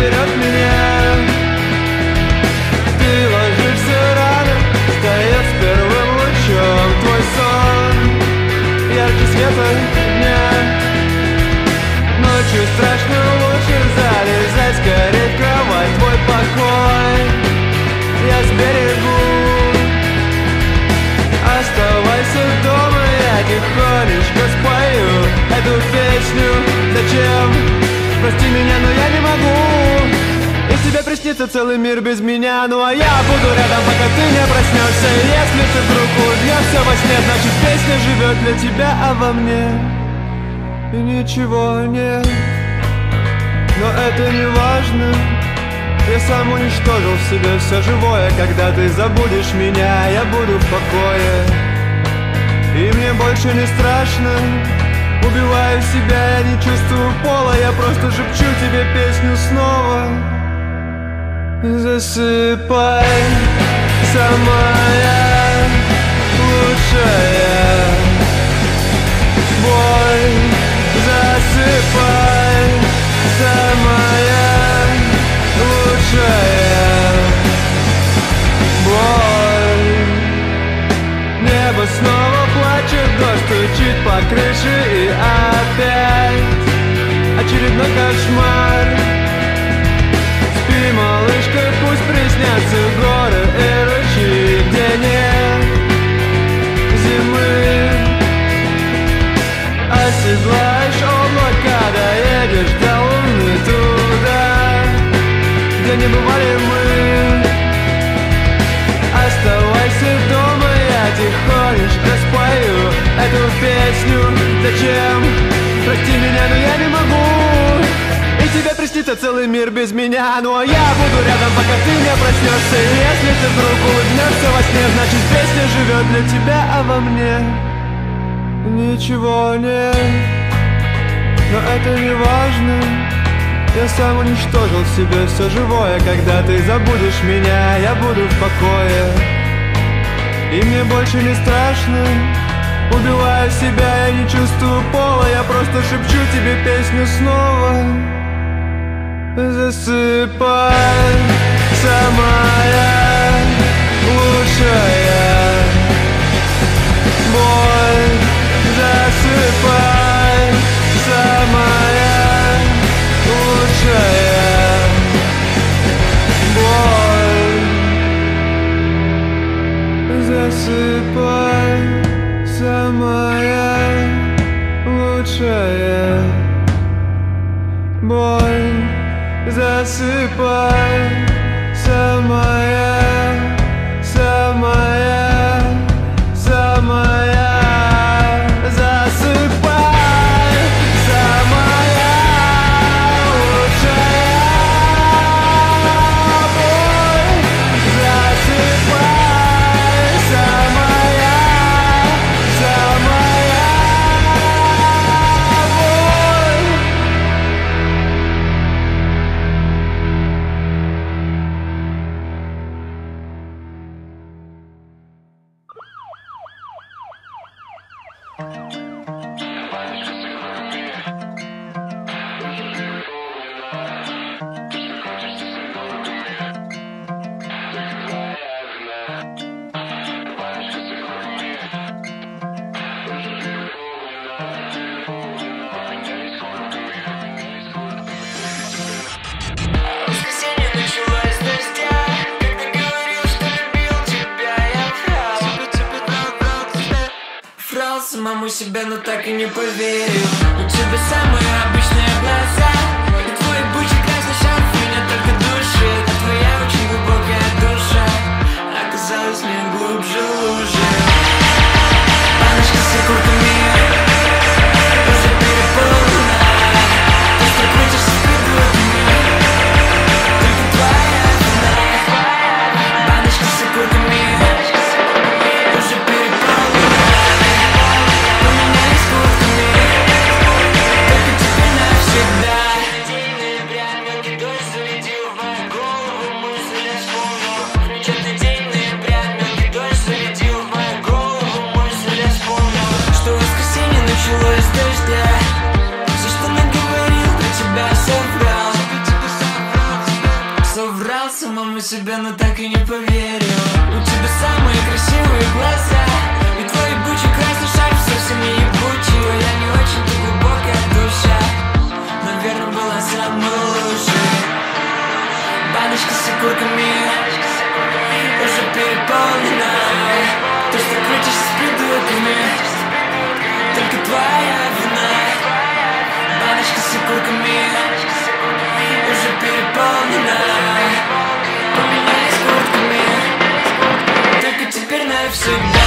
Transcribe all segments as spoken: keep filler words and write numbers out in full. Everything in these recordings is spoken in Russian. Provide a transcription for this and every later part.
берет меня. Ты ложишься рано, встает с первым лучом твой сон, ярче света дня. Ночью страшно лучше залезай скорее в кровать, твой покой я сберегу. Оставайся дома, я тихонечко спою эту песню. Зачем? Прости меня, но я не могу. И тебе приснится целый мир без меня. Ну а я буду рядом, пока ты не проснешься. Если ты вдруг улыбнешься во сне, значит песня живет для тебя, а во мне и ничего нет. Но это не важно. Я сам уничтожил в себе все живое. Когда ты забудешь меня, я буду в покое. И мне больше не страшно. Убиваю себя, я не чувствую пола. Я просто шепчу тебе песню снова. Засыпай, самая лучшая боль. Засыпай, самая лучшая боль. Небо снова плачет, дождь стучит по крыше и опять очередной кошмар. Спи, малышка, пусть приснятся горы и ручьи, где нет зимы. Оседлаешь облака, доедешь до луны, туда, где не бывали мы. Оставайся дома, я тихонечко спою эту песню. Зачем? Прости меня, но я не могу. И тебе приснится целый мир без меня. Ну а я буду рядом, пока ты не проснешься. И если ты вдруг улыбнешься во сне, значит песня живет для тебя, а во мне ничего нет. Но это не важно. Я сам уничтожил в себе все живое. Когда ты забудешь меня, я буду в покое. И мне больше не страшно. Убиваю себя, я не чувствую пола. Я просто шепчу тебе песню снова. Засыпай, самая лучшая боль. Засыпай, самая лучшая боль. Засыпай, самая лучшая боль. Засыпай, самая, самая, самая. Засыпай, самая лучшая боль. Засыпай, самая, самая боль. Самому себе, но так и не поверил. У тебя самые обычные глаза и твой бычий красный шарф меня только душит. А твоя очень глубокая душа оказалась не глубже лужи. Баночка с окурками уже переполнена. Ты что крутишься с придурками, только твоя вина. Баночка с окурками уже переполнена. Только теперь навсегда. День ноября, мелкий дождь. собрал самому себе, но так и не поверил. У тебя самые красивые глаза и твой ебучий красный шарф совсем не ебучий. Твоя не очень-то глубокая душа, наверное, была самой лучшей. Баночка с окурками уже переполнена. То, что крутишься с придурками, только твоя вина. Баночка с окурками уже переполнена. Поменялись куртками, только теперь навсегда.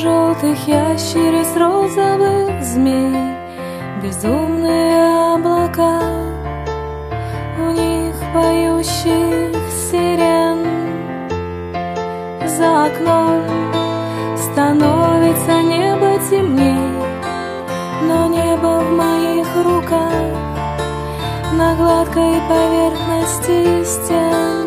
желтых ящериц, розовых змей, безумные облака, у них поющих сирен. За окном становится небо темней, но небо в моих руках на гладкой поверхности стен.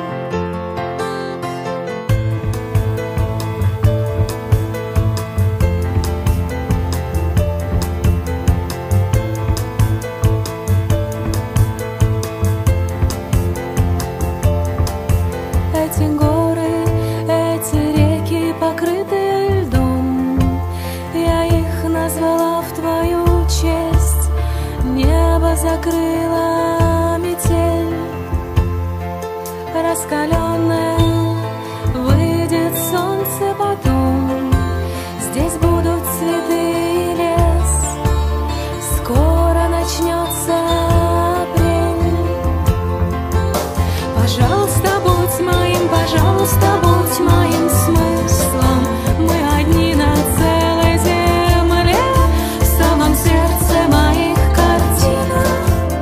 Эти горы, эти реки, покрытые льдом, я их назвала в твою честь. Небо закрыла метель раскаленная, выйдет солнце потом. Здесь будут цветы и лес, скоро начнется апрель. Пожалуйста, будь моим, пожалуйста, будь моим смыслом. Мы одни на целой земле, в самом сердце моих картинок.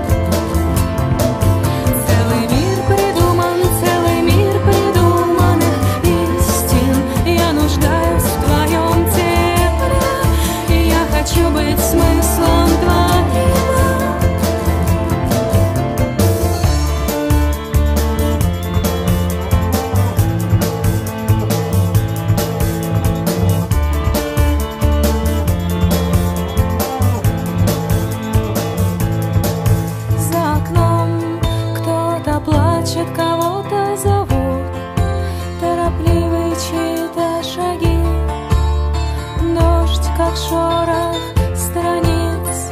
Целый мир придуман, целый мир придуманных истин. Я нуждаюсь в твоем тепле, и я хочу быть смыслом твоим. За окном кто-то плачет, кого-то зовут, торопливые чьи-то шаги. Дождь, как шорох страниц,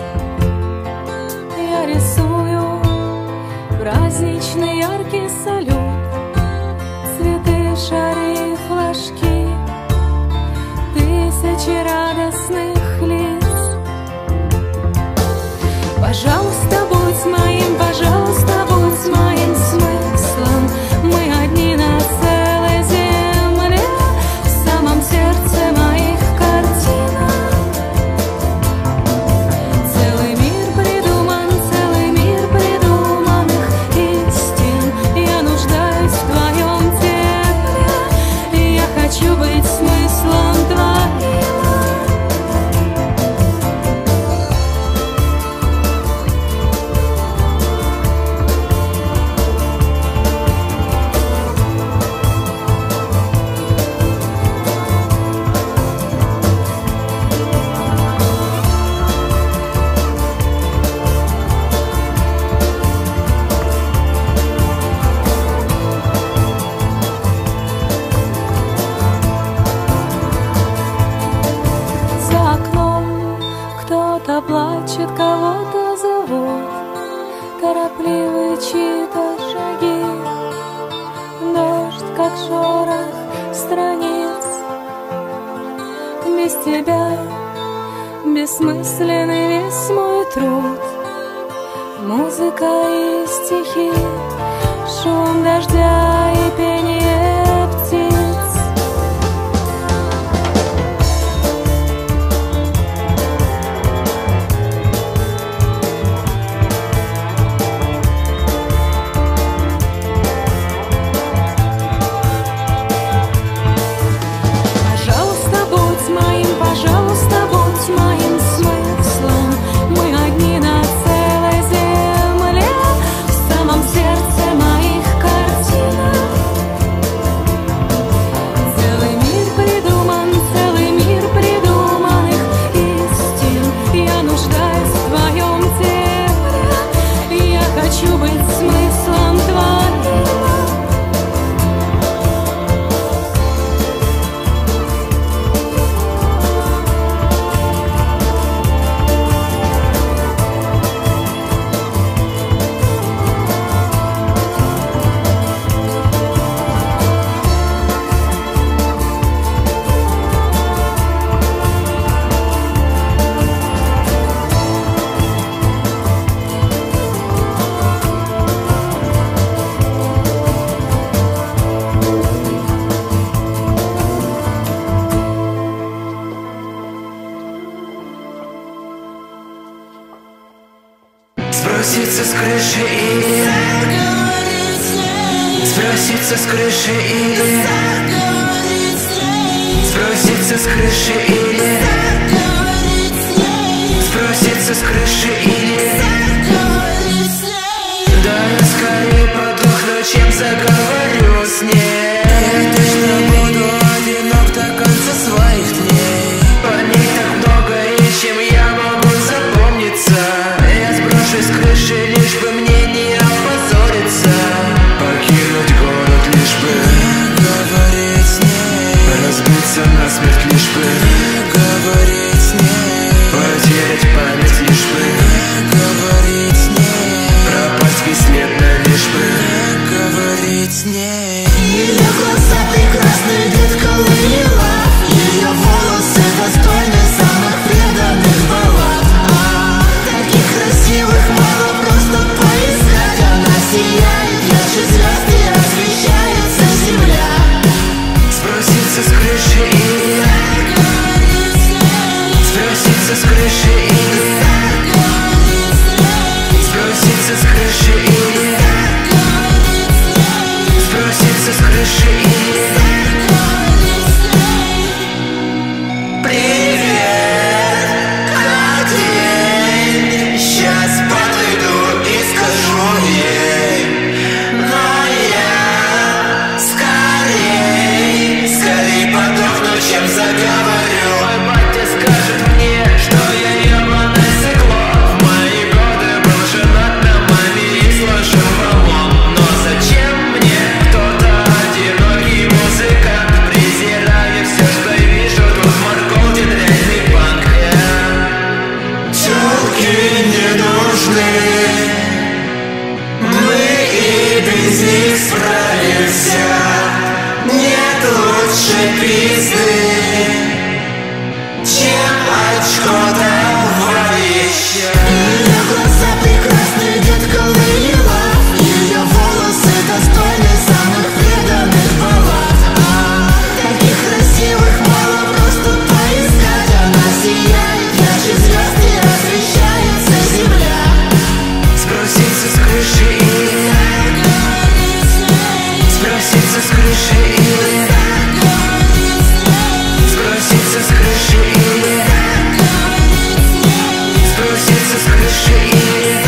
я рисую праздничный яркий салют, цветы, шары, флажки, тысячи радостных лиц. Пожалуйста, будь моим, пожалуйста, будь моим смыслом. Мы одни на целой земле, в самом сердце моих картинок. Целый мир придуман, целый мир придуманных истин. Я нуждаюсь в твоем тепле, и я хочу быть смыслом твоим. За окном кто-то плачет, кого-то зовут, торопливые чьи-то шаги. Дождь, как шорох страниц, без тебя бессмысленный весь мой труд. Музыка и стихи, шум дождя и пение птиц. Пожалуйста, будь моим, пожалуйста, будь моим смыслом. Мы одни на целой земле, в самом сердце моих картинок. Сброситься с крыши или сброситься с крыши или сброситься с крыши или сброситься с крыши или да я скорее подохну, чем заговорю с ней. Я точно буду одинок до конца своих дней. По ней так много, и чем я могу запомниться. Я сброшусь с крыши, лишь бы мне не опозориться. Покинуть город, лишь бы говорить с ней. Разбиться насмерть, лишь бы говорить с ней. Потерять память, лишь бы говорить с ней. Пропасть бесследно, лишь бы говорить с ней. Ее глаза прекрасны, детка Лейла. Ее волосы достойны самых преданных баллад. А, таких красивых мало просто поискать. Она сияет ярче звезд и освещается земля. Сброситься с крыши или сброситься с крыши или сброситься с крыши или сброситься с крыши или привет, как день? Сейчас подойду и скажу ей, но я скорей, скорей подохну, чем заговорю. Мой батя скажет мне, что я ебаное сыкло. В мои годы был женат на маме и сложил баллон. Но зачем мне кто-то одинокий музыкант? Презирая все, что вижу, тут морковь, реальный панк. Тёлки не нужны, мы и без них справимся. Нет лучше пизды, чем очко товарища. Ее глаза прекрасны, детка Лейла. Ее волосы достойны самых преданных баллад. А, таких красивых мало просто поискать. Она сияет ярче звезд и освещается земля. Сброситься с крыши или сброситься с крыши или сброситься с крыши или сброситься с крыши или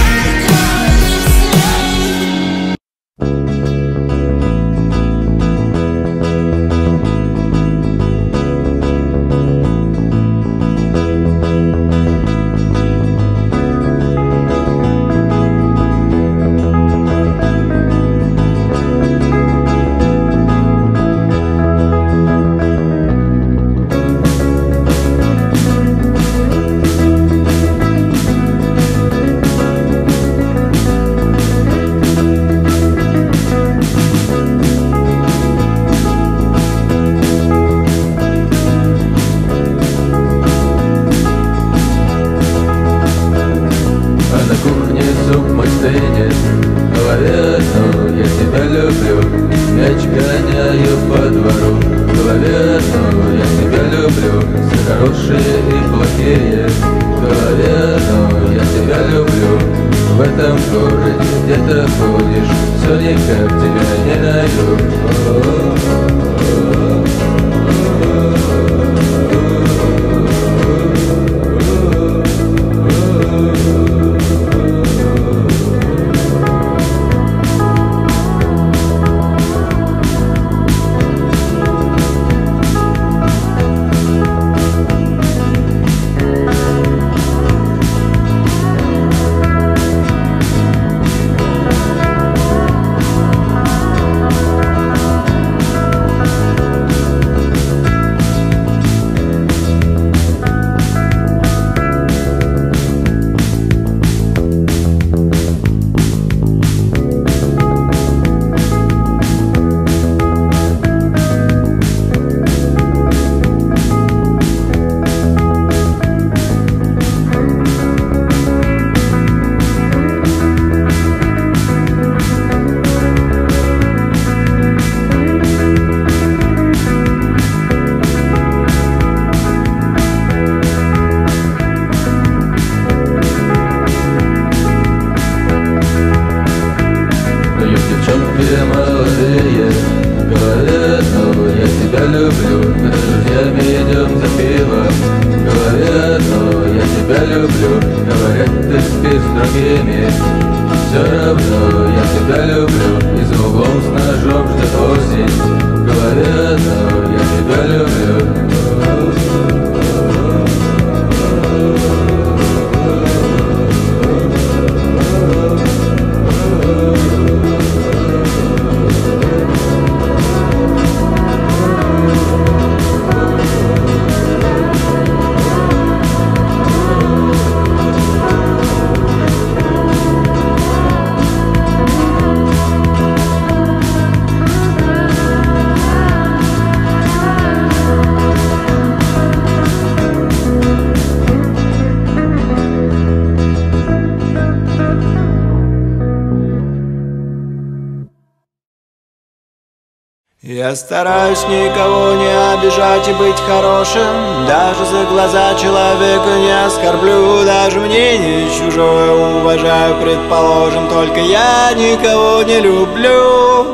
тебя люблю, говорят, ты спишь с другими. Все равно я тебя люблю, и за углом с ножом ждет осень. В голове одно, я тебя люблю. Я стараюсь никого не обижать и быть хорошим. Даже за глаза человека не оскорблю. Даже мнение чужое уважаю, предположим. Только я никого не люблю.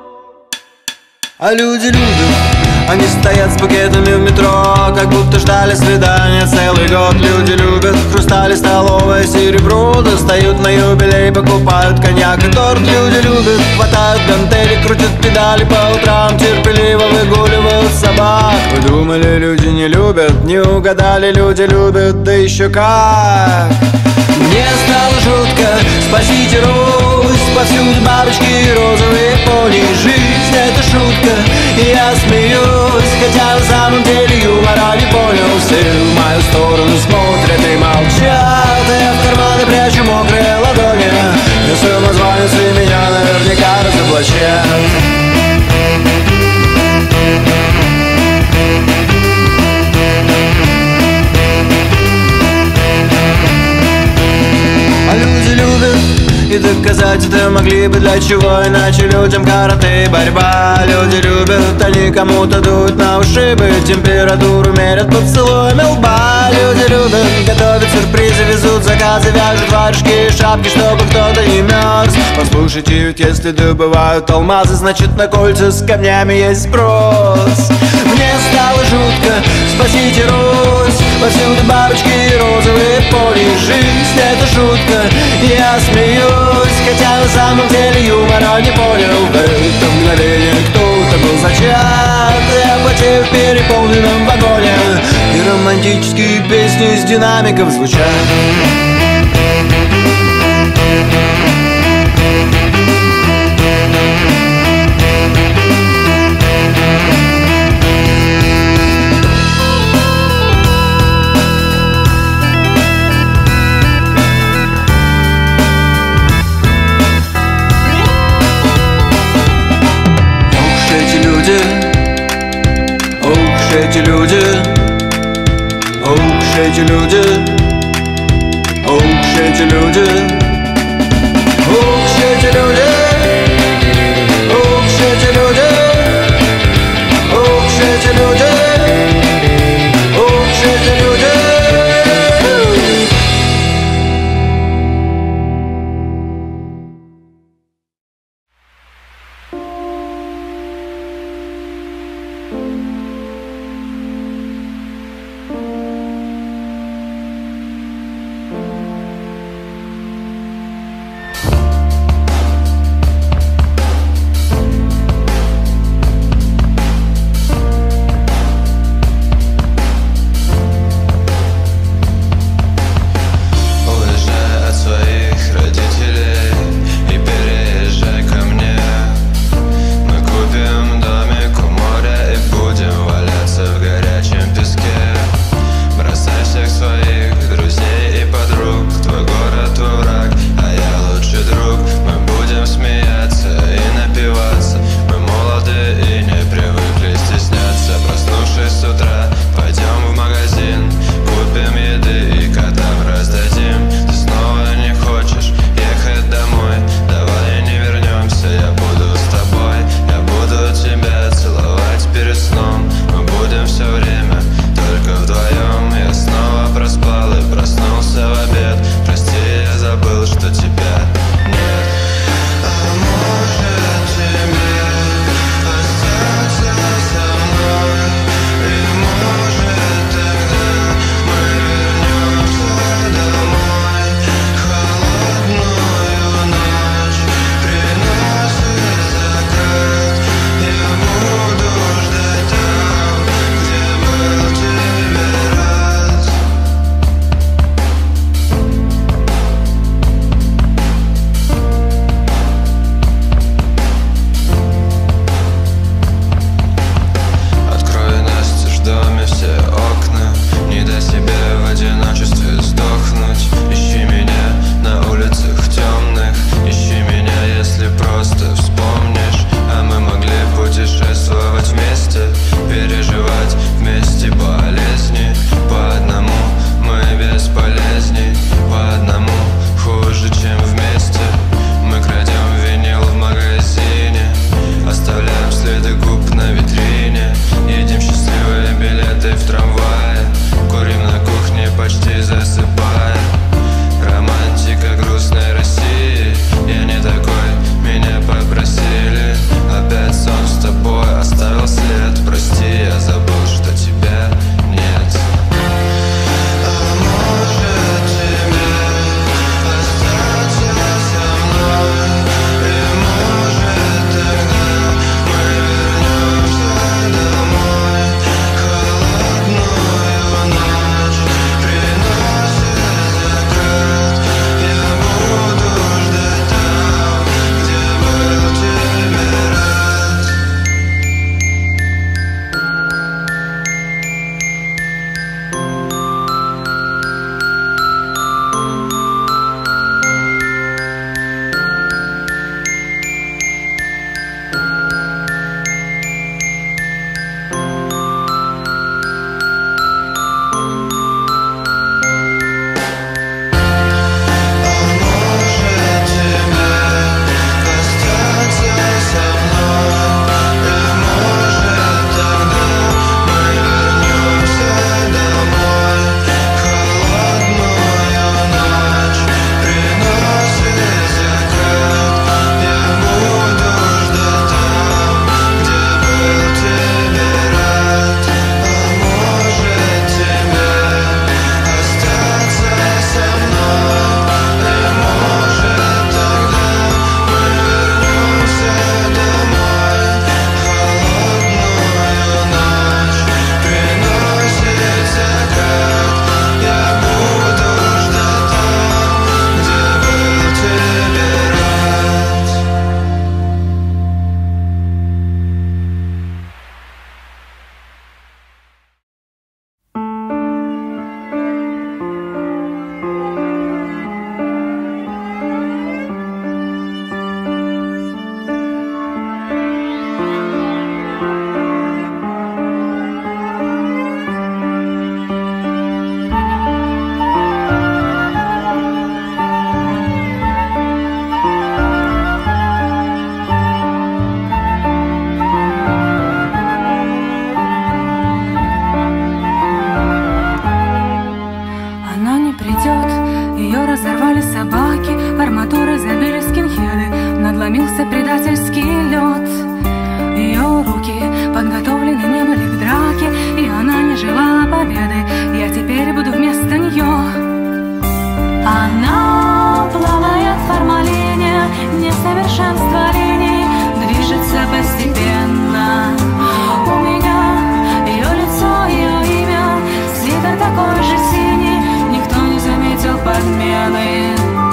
А люди любят. Они стоят с букетами в метро, как будто ждали свидания целый год. Люди любят хрустали, столовое серебро, достают на юбилей, покупают коньяк и торт. Люди любят, хватают гантели, крутят педали по утрам, терпеливо выгуливают собак. Вы думали, люди не любят? Не угадали, люди любят, да еще как. Мне стало жутко, спасите Русь, повсюду бабочки и розовые пони. Жизнь — это шутка, и я смеюсь, хотя на самом деле юмора не понял. Все в мою сторону смотрят и молчат, а я в карманы прячу мокрые ладони. И самозванец и меня наверняка разоблачат. А люди любят, и доказать это могли бы для чего, иначе людям карате и борьба. Люди любят, они кому-то дуют на ушибы, температуру мерят поцелуями лба. Люди любят, готовят сюрпризы, везут заказы, вяжут варежки и шапки, чтобы кто-то не мерз. Послушайте, ведь если добывают алмазы, значит на кольца с камнями есть спрос. Мне стало жутко, спасите Русь, повсюду бабочки и розовые пони. Жизнь — это шутка, я смеюсь, хотя на самом деле юмора не понял. В это мгновение кто-то был зачат, я потею в переполненном вагоне, и романтические песни из динамиков звучат. Эти люди, ох, эти люди, ох, эти люди, ох, эти люди, ох, эти люди, ох, эти люди, ох, эти люди. ломился предательский лед. Ее руки подготовлены не были к драке, и она не желала победы. Я теперь буду вместо нее. Она плавает в формалине, несовершенство линий движется постепенно. У меня ее лицо, ее имя, свитер такой же синий, никто не заметил подмены.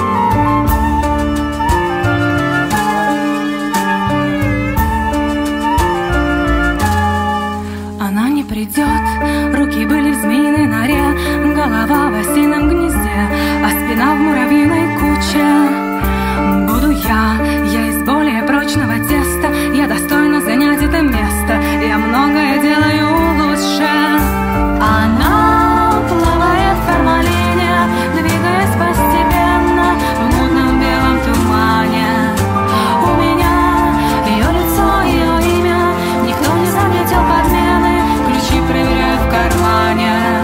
Она не придет, руки были в змеиной норе, голова в осином гнезде, а спина в муравьиной куче. Буду я, я из более прочного теста, я достойна занять это место, я многое делаю лучше. Она плавает в формалине, двигаясь постепенно в мутном белом тумане. У меня ее лицо, ее имя, никто не заметил подмены, ключи проверяю в кармане.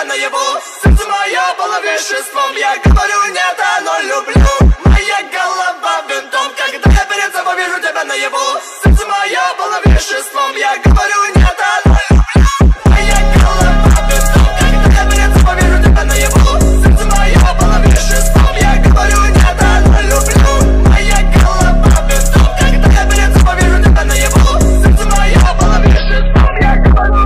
наяву. Сердце мое было веществом, я говорю нет, оно люблю. Моя голова винтом, когда я перед собой вижу тебя наяву. Сердце мое было веществом, я говорю нет, оно люблю. Моя голова винтом, когда я перед собой вижу тебя наяву. Сердце мое было веществом, я говорю нет, оно люблю. Моя голова винтом, когда я перед собой вижу тебя наяву. Сердце мое было веществом, я говорю.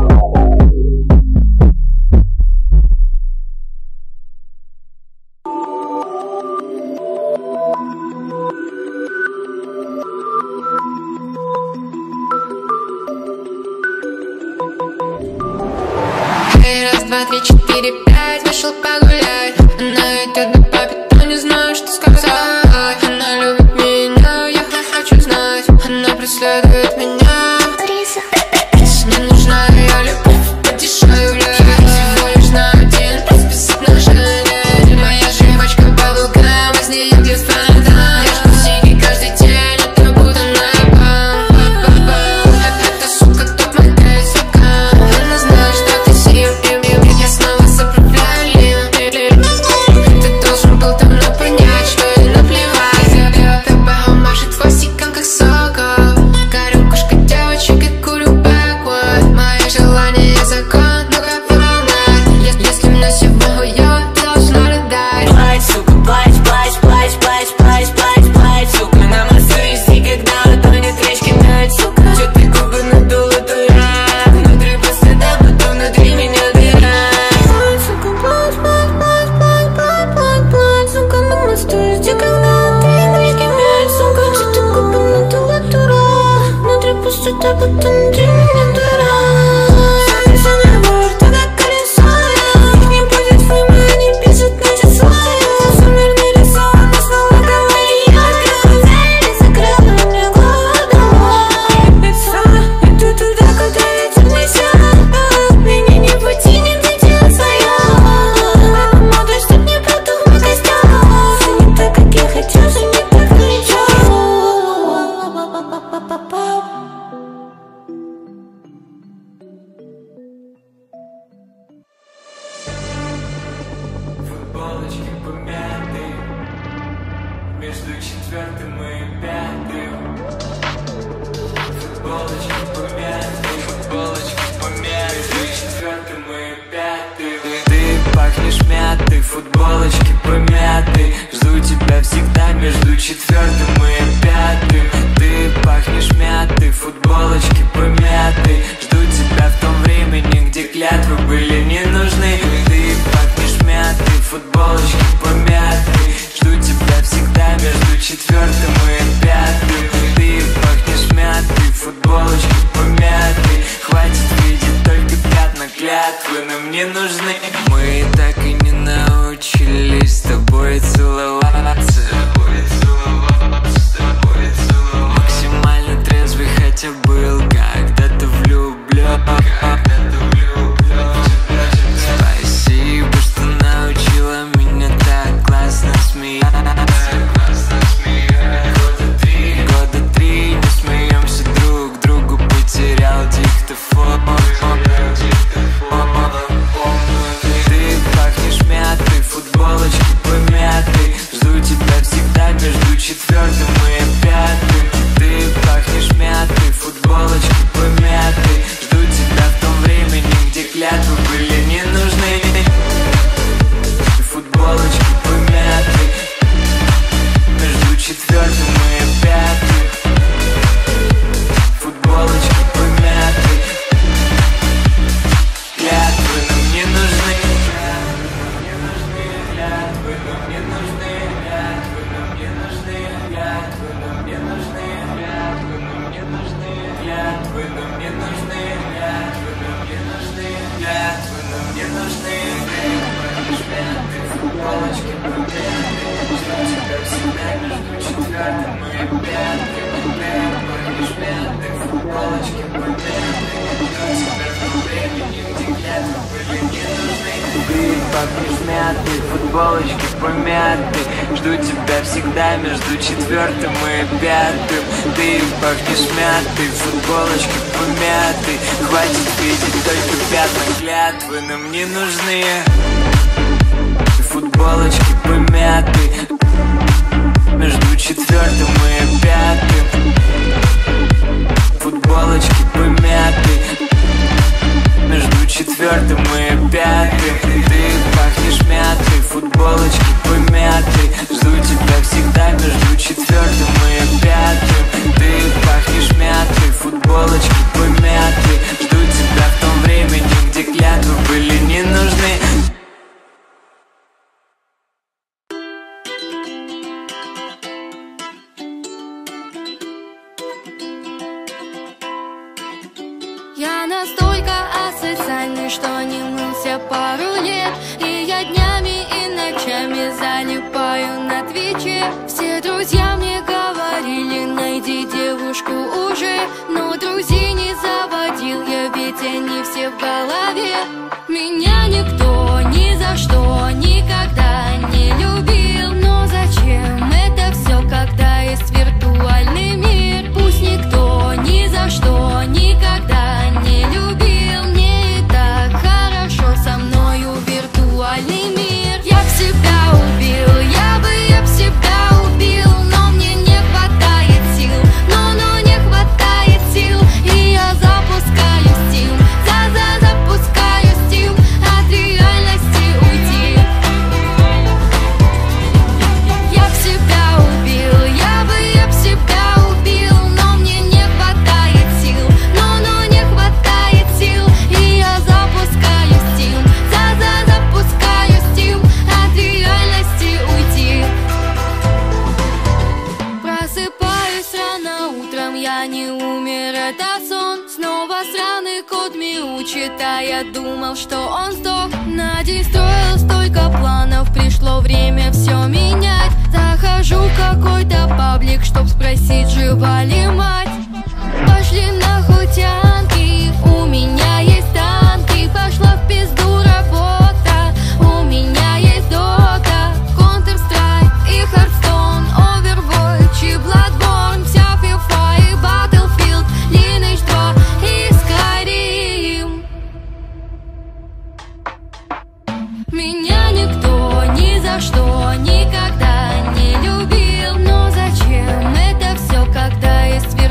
Раз, два, три, четыре, пять, вышел погулять. Она идет на папе, то не знаю, что сказать. Она любит меня, я хочу знать. Она преследует меня. Мне нужна ее любовь, подешевле. Всего лишь на один раз без отношений. Моя жвачка по лугам, из нее где фонтан. Я жду сиги каждый день, это буду наебан. Эта сука топ-модель, сука. Она знает, что ты сил. Я снова заправляю. Ты должен был давно понять, что ей наплевать. Тобой машет хвостиком, как сокол. Горю кошка девочек и курю бэквуд. Мои желания закон, ну-ка волна. Если мне сегодня, ты должна рыдать. Плачь, сука, плачь, плачь, плачь, плачь, плачь, плачь, плачь, сука. На массу вести, когда утонет речки ночь, сука. Чё ты губы надула, дурак? Внутри пустота, потом внутри меня дыра. Сука, плачь, плачь, плачь, плачь, плачь, плачь, плачь, сука. На мосту жди, когда утонет речки ночь, сука. Чё ты губы надула, дурак? Внутри пустота, потом внутри меня дыра. Футболочки помяты между четвертым и пятым. Футболочки помяты, футболочки помяты между четвертым и пятым. Ты пахнешь мятой, футболочки помяты. Жду тебя всегда между четвертым и пятым. Ты пахнешь мятой, футболочки помяты. Жду тебя в том времени, где клятвы были не нужны. Ты пахнешь мятой, футболочки помяты. Жду тебя всегда между четвертым и пятым. Ты пахнешь мятой, футболочки помяты. Хватит видеть только пятна, клятвы нам не нужны. Мы так и не научились с тобой целоваться. Максимально трезвый, хотя был когда-то влюблен. Спасибо, что научила меня так классно смеяться. Года три не смеемся друг другу, потерял диктофон. Ты пахнешь мятой, футболочки помятой. Жду тебя всегда между четвертым и пятым. Ты пахнешь мятой, футболочки помятой. Жду тебя в том времени, где клятвы были не нужны. Футболочки помятой между четвертым и пятым. Футболочки помятой. Клятвы нам не нужны. Клятвы нам не нужны. Клятвы нам не нужны. Клятвы нам не нужны. Клятвы нам не нужны. Клятвы нам не нужны. Клятвы нам не нужны. Клятвы нам не нужны. Футболочки помятой. Жду тебя всегда между четвертым и пятым. Пахнешь мятой, футболочки помятой. Жду тебя в том времени, где клятвы были не нужны. пахнешь мятой, футболочки помятой. Жду тебя всегда между четвертым и пятым. Ты пахнешь мятой, футболочки помятой. Хватит видеть только пятна, клятвы нам не нужны. Футболочки помятой между четвертым и пятым. Футболочки помятой между четвертым и пятым. Ты пахнешь мятой, футболочки помятой. Жду тебя всегда между четвертым и пятым. Ты пахнешь мятой, футболочки помятой. Жду тебя в том времени, где клятвы были не нужны. Я настолько асоциальный, что не мылся пару лет. И я днями и ночами залипаю на твиче. Все друзья мне говорили, найди девушку уже. Но друзей не заводил я, ведь они все в голове. Меня никто ни за что никогда не любил. Но зачем это все, когда есть виртуальный мир? Пусть никто ни за что никогда не любил. Мне и так хорошо со мною виртуальный мир. Я б себя убил, я бы, я б себя убил. Но мне не хватает сил, но, но не хватает сил. И я запускаю Steam, за-за запускаю Steam. От реальности уйти. Я б себя убил, я бы, я б себя убил. Но мне не хватает сил, но, но не хватает сил. И я запускаю Steam, за-за запускаю Steam. От реальности уйти. Просыпаюсь рано утром, я не умер, это сон. Снова сраный код мяучит, а я думал, что он сдох. На день строил столько планов, пришло время все менять. Захожу в какой-то паблик, чтоб спросить, жива ли мать. Пошли нахуй тянки, у меня есть танки. Пошла в пизду работа, у меня есть дота, Counter-Strike и Hearthstone, Overwatch и Bloodborne. Вся FIFA и Battlefield, Lineage два и Skyrim. Меня никто ни за что никогда не любил. Но зачем это все, когда есть виртуальный